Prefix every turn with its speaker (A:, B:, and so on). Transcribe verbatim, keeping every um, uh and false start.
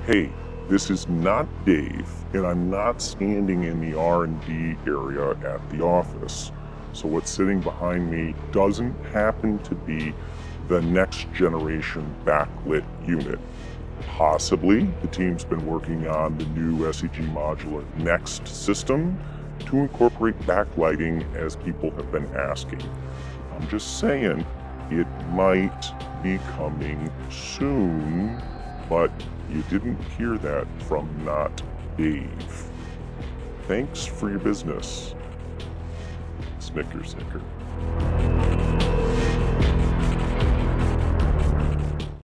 A: Hey, this is not Dave, and I'm not standing in the R and D area at the office. So what's sitting behind me doesn't happen to be the next generation backlit unit. Possibly, the team's been working on the new S E G modular Next system to incorporate backlighting as people have been asking. I'm just saying, it might be coming soon, but you didn't hear that from not Dave. Thanks for your business. Snicker, snicker.